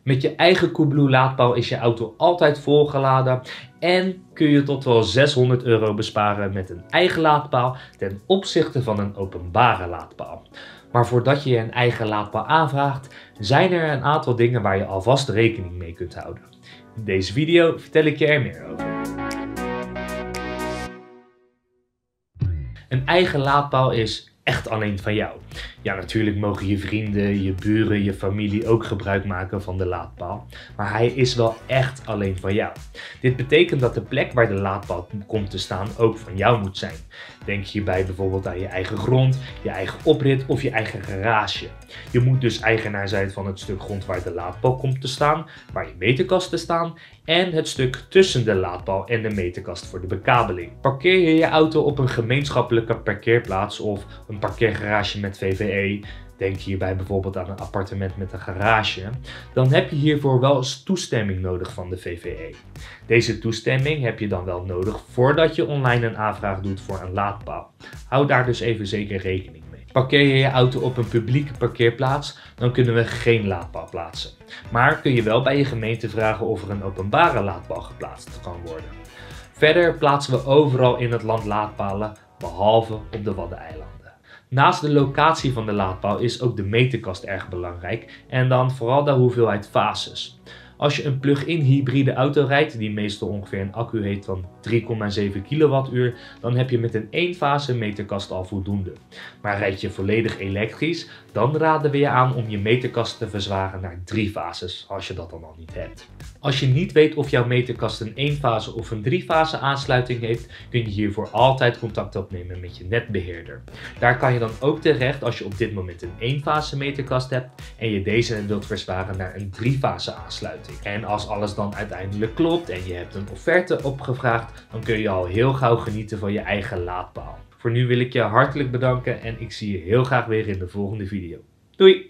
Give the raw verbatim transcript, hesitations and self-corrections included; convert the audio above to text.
Met je eigen Coolblue laadpaal is je auto altijd volgeladen en kun je tot wel zeshonderd euro besparen met een eigen laadpaal ten opzichte van een openbare laadpaal. Maar voordat je een eigen laadpaal aanvraagt, zijn er een aantal dingen waar je alvast rekening mee kunt houden. In deze video vertel ik je er meer over. Een eigen laadpaal is echt alleen van jou. Ja, natuurlijk mogen je vrienden, je buren, je familie ook gebruik maken van de laadpaal. Maar hij is wel echt alleen van jou. Dit betekent dat de plek waar de laadpaal komt te staan ook van jou moet zijn. Denk hierbij bijvoorbeeld aan je eigen grond, je eigen oprit of je eigen garage. Je moet dus eigenaar zijn van het stuk grond waar de laadpaal komt te staan, waar je meterkasten staan en het stuk tussen de laadpaal en de meterkast voor de bekabeling. Parkeer je je auto op een gemeenschappelijke parkeerplaats of een parkeergarage met V V E, denk hierbij bijvoorbeeld aan een appartement met een garage, dan heb je hiervoor wel eens toestemming nodig van de V V E. Deze toestemming heb je dan wel nodig voordat je online een aanvraag doet voor een laadpaal. Hou daar dus even zeker rekening mee. Parkeer je je auto op een publieke parkeerplaats, dan kunnen we geen laadpaal plaatsen. Maar kun je wel bij je gemeente vragen of er een openbare laadpaal geplaatst kan worden. Verder plaatsen we overal in het land laadpalen, behalve op de Waddeneilanden. Naast de locatie van de laadpaal is ook de meterkast erg belangrijk en dan vooral de hoeveelheid fases. Als je een plug-in hybride auto rijdt, die meestal ongeveer een accu heeft van drie komma zeven kilowattuur, dan heb je met een één fase meterkast al voldoende. Maar rijd je volledig elektrisch, dan raden we je aan om je meterkast te verzwaren naar drie fases, als je dat dan al niet hebt. Als je niet weet of jouw meterkast een één fase of een drie fase aansluiting heeft, kun je hiervoor altijd contact opnemen met je netbeheerder. Daar kan je dan ook terecht als je op dit moment een één fase meterkast hebt en je deze wilt verzwaren naar een drie fase aansluiting. En als alles dan uiteindelijk klopt en je hebt een offerte opgevraagd, dan kun je al heel gauw genieten van je eigen laadpaal. Voor nu wil ik je hartelijk bedanken en ik zie je heel graag weer in de volgende video. Doei!